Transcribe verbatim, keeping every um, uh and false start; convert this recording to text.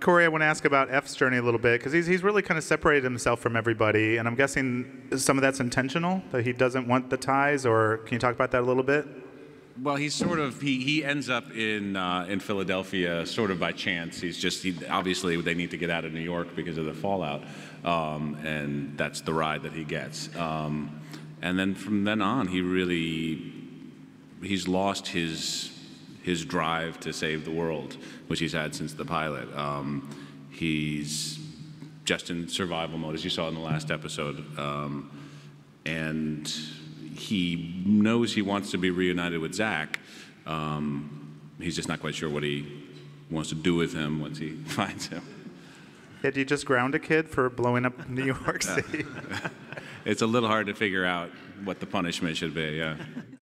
Corey, I want to ask about F's journey a little bit, because he's, he's really kind of separated himself from everybody, and I'm guessing some of that's intentional, that he doesn't want the ties, or can you talk about that a little bit? Well, he's sort of, he, he ends up in uh, in Philadelphia sort of by chance. He's just, he, obviously they need to get out of New York because of the fallout, um, and that's the ride that he gets. Um, and then from then on, he really, he's lost his his drive to save the world, which he's had since the pilot. Um, he's just in survival mode, as you saw in the last episode. Um, and he knows he wants to be reunited with Zach. Um, he's just not quite sure what he wants to do with him once he finds him. Did you just ground a kid for blowing up New York City? It's a little hard to figure out what the punishment should be, yeah.